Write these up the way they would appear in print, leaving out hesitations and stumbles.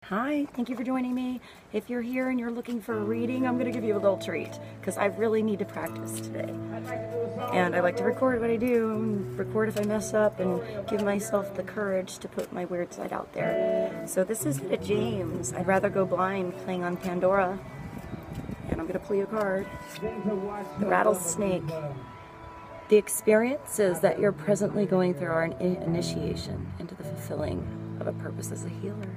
Hi, thank you for joining me. If you're here and you're looking for a reading, I'm going to give you a little treat because I really need to practice today. And I like to record what I do, and record if I mess up, and give myself the courage to put my weird side out there. So this is Etta James. I'd rather go blind playing on Pandora. And I'm going to play a card. The rattlesnake. The experiences that you're presently going through are an initiation into the fulfilling of a purpose as a healer.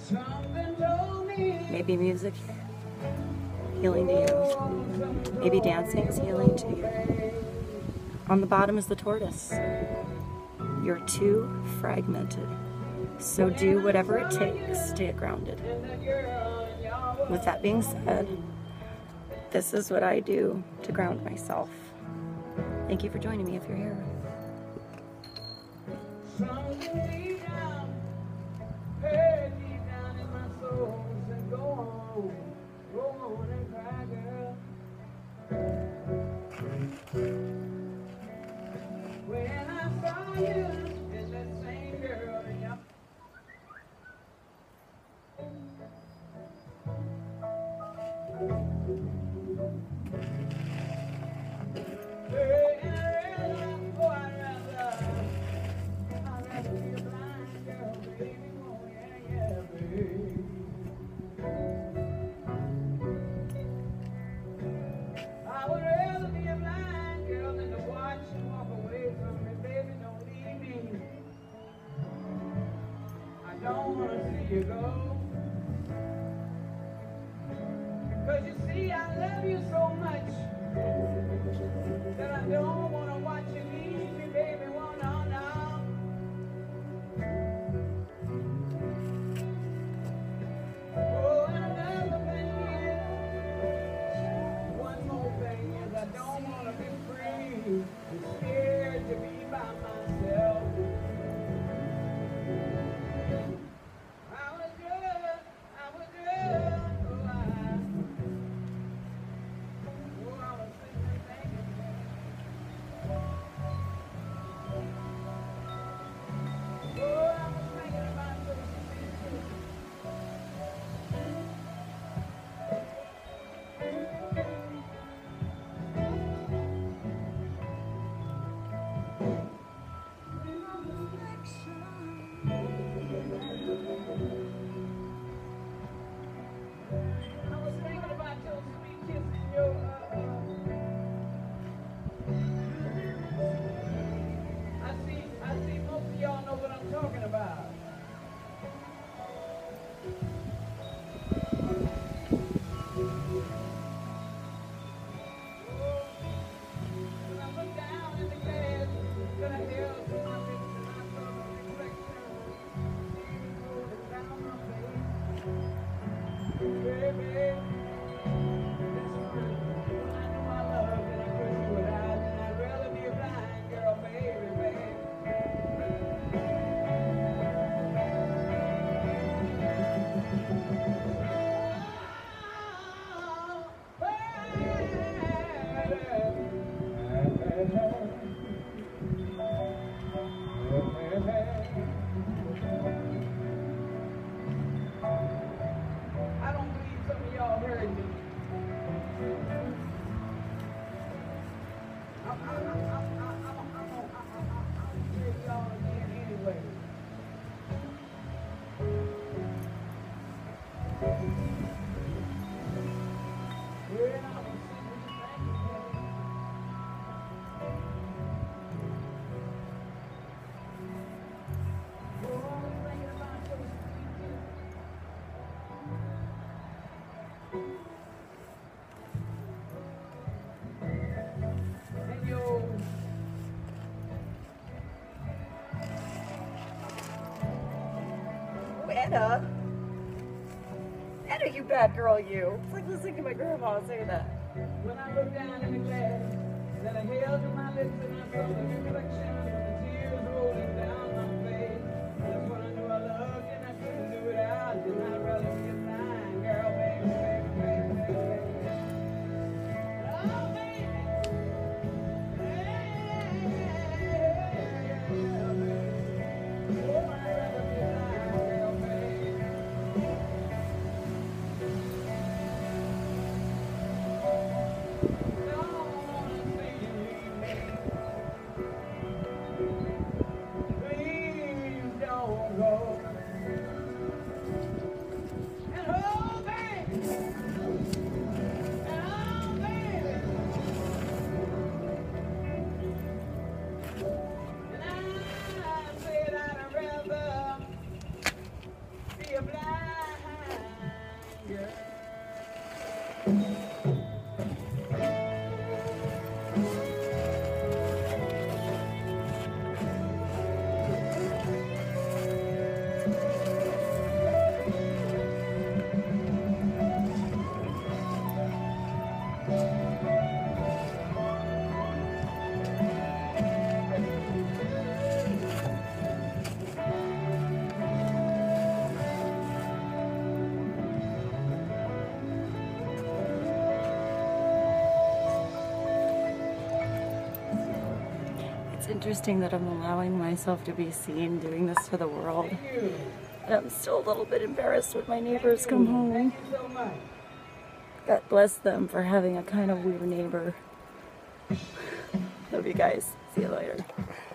Maybe music healing to you. Maybe dancing is healing to you. On the bottom is the tortoise. You're too fragmented. So do whatever it takes to get grounded. With that being said, this is what I do to ground myself. Thank you for joining me if you're here. You go, because you see I love you so much that I don't want to watch you leave me, baby. Oh, no, no. Oh, and another thing is, one more thing is I don't want to be free. I'm scared to be by myself. Etta, you bad girl, you. It's like listening to my grandma say that. When I look down in the glass, then I held to my lips and I saw the reflection of the tears rolling down my face. That's when I knew I loved and I couldn't do it out. And I'd rather be a blind girl, baby, baby, baby, baby, baby. Oh, baby. Oh, I'd rather be a blind girl, baby. interesting that I'm allowing myself to be seen doing this for the world. And I'm still a little bit embarrassed when my neighbors come home. God bless them for having a kind of weird neighbor. Love you guys. See you later.